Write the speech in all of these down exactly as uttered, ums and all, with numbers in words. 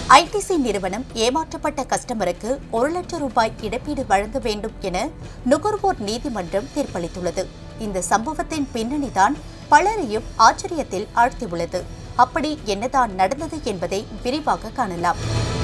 I T C நிறுவனம் ஏமாற்றப்பட்ட கஸ்டமருக்கு ஒரு லட்சம் ரூபாய் இழப்பீடு வழங்க வேண்டும் என நுகர்வோர் நீதிமன்றம் தீர்ப்பளித்துள்ளது. இந்த சம்பவத்தின் பின்னணிதான் பலரையும் ஆச்சரியத்தில் ஆழ்த்தியுள்ளது. அப்படி என்னதான் நடந்தது என்பதை விரிவாக காணலாம்.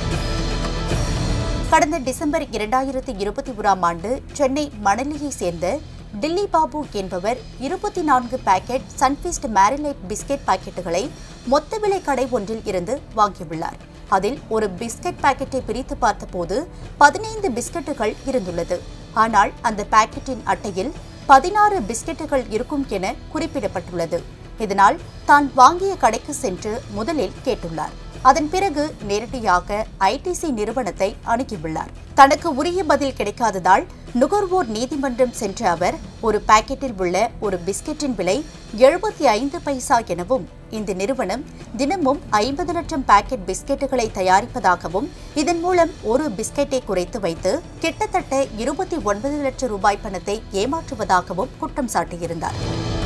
கடந்த டிசம்பர் இரண்டாயிரத்தி இருபத்தி ஓராம் ஆண்டு சென்னை மணலியை சேர்ந்த டில்லி பாபு என்பவர் இருபத்தி நான்கு பாக்கெட் சன்ஃபீஸ்ட் மேரிலைட் பிஸ்கெட் பாக்கெட்டுகளை மொத்த விலை கடை ஒன்றில் இருந்து வாங்கியுள்ளார். அதில் ஒரு பிஸ்கெட் பாக்கெட்டை பிரித்து பார்த்தபோது பதினைந்து பிஸ்கெட்டுகள் இருந்துள்ளது. ஆனால் அந்த பாக்கெட்டின் அட்டையில் பதினாறு பிஸ்கெட்டுகள் இருக்கும் என குறிப்பிடப்பட்டுள்ளது. இதனால் தான் வாங்கிய கடைக்கு சென்று முதலில் கேட்டுள்ளார். அதன் பிறகு நேரடியாக I T C நிறுவனத்தை அணுகியுள்ளார். தனக்கு உரிய பதில் கிடைக்காததால் நுகர்வோர் நீதிமன்றம் சென்ற அவர் ஒரு பாக்கெட்டில் உள்ள ஒரு பிஸ்கெட்டின் விலை எழுபத்தி ஐந்து பைசா எனவும் இந்த நிறுவனம் தினமும் ஐம்பது லட்சம் பாக்கெட் பிஸ்கெட்டுகளை தயாரிப்பதாகவும் இதன் மூலம் ஒரு பிஸ்கெட்டை குறைத்து வைத்து கிட்டத்தட்ட இருபத்தி ஒன்பது லட்சம் ரூபாய் பணத்தை ஏமாற்றுவதாகவும் குற்றம் சாட்டியிருந்தார்.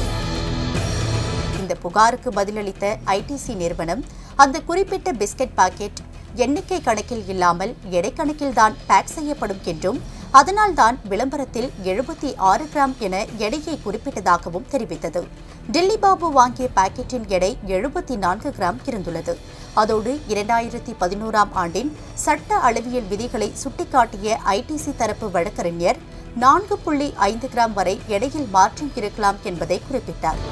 இந்த புகாருக்கு பதிலளித்த I T C நிறுவனம் அந்த குறிப்பிட்ட பிஸ்கெட் பாக்கெட் எண்ணிக்கை கணக்கில் இல்லாமல் எடை கணக்கில்தான் பேக் செய்யப்படும் என்றும் அதனால்தான் விளம்பரத்தில் எழுபத்தி ஆறு கிராம் என எடையை குறிப்பிட்டதாகவும் தெரிவித்தது. டில்லி பாபு வாங்கிய பாக்கெட்டின் எடை எழுபத்தி நான்கு கிராம் இருந்துள்ளது. அதோடு இரண்டாயிரத்தி பதினோராம் ஆண்டின் சட்ட அளவியல் விதிகளை சுட்டிக்காட்டிய I T C தரப்பு வழக்கறிஞர் நான்கு புள்ளி ஐந்து கிராம் வரை எடையில் மாற்றம் இருக்கலாம் என்பதை குறிப்பிட்டார்.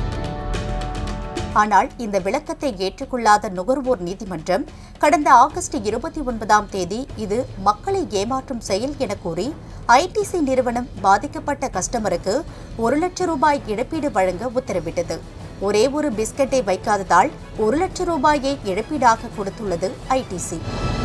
ஆனால் இந்த விளக்கத்தை ஏற்றுக்கொள்ளாத நுகர்வோர் நீதிமன்றம் கடந்த ஆகஸ்ட் இருபத்தி ஒன்பதாம் தேதி இது மக்களை ஏமாற்றும் செயல் என கூறி I T C நிறுவனம் பாதிக்கப்பட்ட கஸ்டமருக்கு ஒரு லட்சம் ரூபாய் இழப்பீடு வழங்க உத்தரவிட்டது. ஒரே ஒரு பிஸ்கெட்டை வைக்காததால் ஒரு லட்சம் ரூபாயை இழப்பீடாக கொடுத்துள்ளது I T C.